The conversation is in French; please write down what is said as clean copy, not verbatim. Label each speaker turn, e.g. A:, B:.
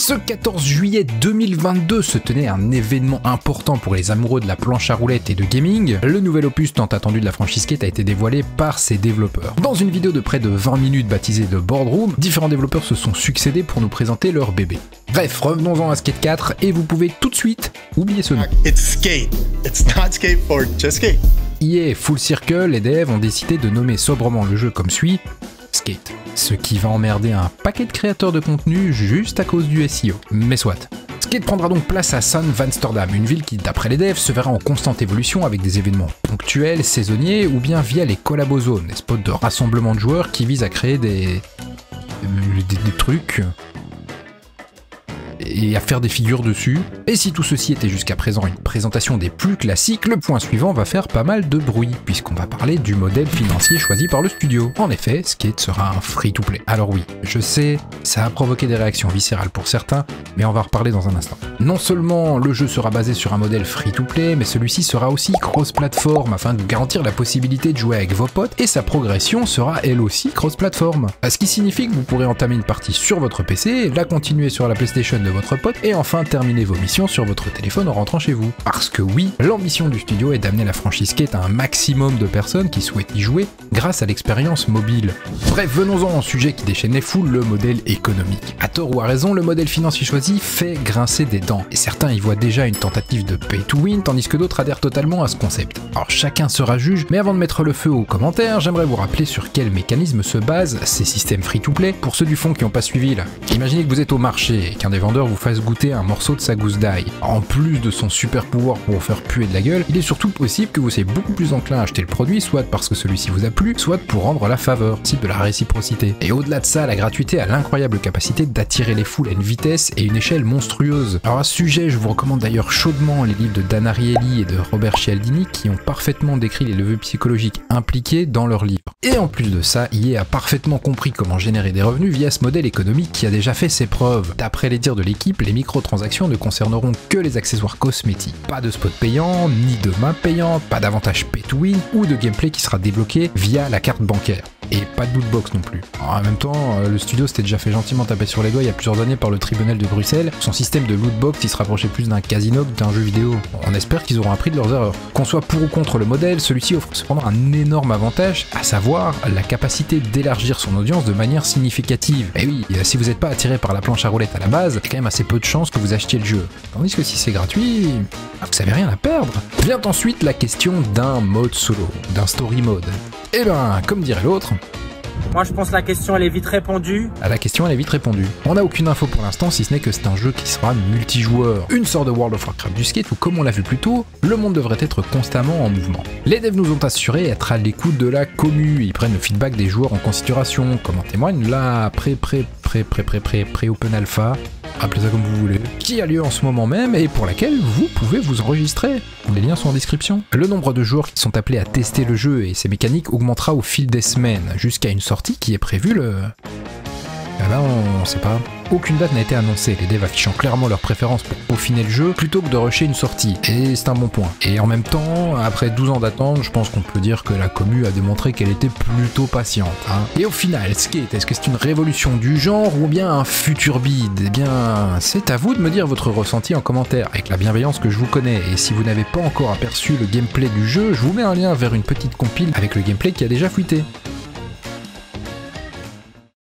A: Ce 14 juillet 2022 se tenait un événement important pour les amoureux de la planche à roulettes et de gaming. Le nouvel opus tant attendu de la franchise Skate a été dévoilé par ses développeurs. Dans une vidéo de près de 20 minutes baptisée The Boardroom, différents développeurs se sont succédés pour nous présenter leur bébé. Bref, revenons-en à Skate 4 et vous pouvez tout de suite oublier ce nom.
B: It's Skate. It's not skateboard, just Skate.
A: EA et Full Circle, les devs ont décidé de nommer sobrement le jeu comme suit, Skate. Ce qui va emmerder un paquet de créateurs de contenu juste à cause du SEO. Mais soit. Skate prendra donc place à San Vansterdam, une ville qui, d'après les devs, se verra en constante évolution avec des événements ponctuels, saisonniers ou bien via les collabozones, des spots de rassemblement de joueurs qui visent à créer des trucs et à faire des figures dessus. Et si tout ceci était jusqu'à présent une présentation des plus classiques, le point suivant va faire pas mal de bruit, puisqu'on va parler du modèle financier choisi par le studio. En effet, Skate sera un free-to-play. Alors oui, je sais, ça a provoqué des réactions viscérales pour certains, mais on va en reparler dans un instant. Non seulement le jeu sera basé sur un modèle free-to-play, mais celui-ci sera aussi cross-platform, afin de vous garantir la possibilité de jouer avec vos potes, et sa progression sera elle aussi cross-platform. Ce qui signifie que vous pourrez entamer une partie sur votre PC, la continuer sur la PlayStation de votre pote et enfin terminer vos missions sur votre téléphone en rentrant chez vous. Parce que oui, l'ambition du studio est d'amener la franchise Skate à un maximum de personnes qui souhaitent y jouer grâce à l'expérience mobile. Bref, venons-en au sujet qui déchaîne les foules, le modèle économique. À tort ou à raison, le modèle financier choisi fait grincer des dents et certains y voient déjà une tentative de pay to win tandis que d'autres adhèrent totalement à ce concept. Alors chacun sera juge, mais avant de mettre le feu aux commentaires, j'aimerais vous rappeler sur quel mécanisme se basent ces systèmes free to play pour ceux du fond qui n'ont pas suivi là. Imaginez que vous êtes au marché et qu'un des vendeurs vous fasse goûter un morceau de sa gousse d'ail. En plus de son super pouvoir pour vous faire puer de la gueule, il est surtout possible que vous soyez beaucoup plus enclin à acheter le produit, soit parce que celui-ci vous a plu, soit pour rendre la faveur, type de la réciprocité. Et au-delà de ça, la gratuité a l'incroyable capacité d'attirer les foules à une vitesse et une échelle monstrueuse. Alors à ce sujet, je vous recommande d'ailleurs chaudement les livres de Dan Ariely et de Robert Cialdini qui ont parfaitement décrit les leviers psychologiques impliqués dans leurs livres. Et en plus de ça, EA a parfaitement compris comment générer des revenus via ce modèle économique qui a déjà fait ses preuves. D'après les dires de l'équipe, les microtransactions ne concerneront que les accessoires cosmétiques. Pas de spot payant, ni de main payante, pas d'avantage pay to win ou de gameplay qui sera débloqué via la carte bancaire. Et pas de lootbox non plus. Alors, en même temps, le studio s'était déjà fait gentiment taper sur les doigts il y a plusieurs années par le tribunal de Bruxelles. Son système de lootbox il se rapprochait plus d'un casino que d'un jeu vidéo. On espère qu'ils auront appris de leurs erreurs. Qu'on soit pour ou contre le modèle, celui-ci offre cependant un énorme avantage, à savoir la capacité d'élargir son audience de manière significative. Et oui, si vous n'êtes pas attiré par la planche à roulettes à la base, il y a quand même assez peu de chances que vous achetiez le jeu. Tandis que si c'est gratuit, vous n'avez rien à perdre. Vient ensuite la question d'un mode solo, d'un story mode. Et ben, comme dirait l'autre,
C: moi je pense que la question elle est vite répondue.
A: La question elle est vite répondue. On n'a aucune info pour l'instant si ce n'est que c'est un jeu qui sera multijoueur. Une sorte de World of Warcraft du skate où comme on l'a vu plus tôt, le monde devrait être constamment en mouvement. Les devs nous ont assuré être à l'écoute de la commu, ils prennent le feedback des joueurs en considération, comme en témoigne la pré-open alpha, appelez ça comme vous voulez, qui a lieu en ce moment même et pour laquelle vous pouvez vous enregistrer. Les liens sont en description. Le nombre de joueurs qui sont appelés à tester le jeu et ses mécaniques augmentera au fil des semaines, jusqu'à une sortie qui est prévue le... Là on sait pas. Aucune date n'a été annoncée, les devs affichant clairement leur préférence pour peaufiner le jeu plutôt que de rusher une sortie, et c'est un bon point. Et en même temps, après 12 ans d'attente, je pense qu'on peut dire que la commu a démontré qu'elle était plutôt patiente. Et au final, Skate, est-ce que c'est une révolution du genre ou bien un futur bide? Eh bien, c'est à vous de me dire votre ressenti en commentaire, avec la bienveillance que je vous connais, et si vous n'avez pas encore aperçu le gameplay du jeu, je vous mets un lien vers une petite compile avec le gameplay qui a déjà fuité.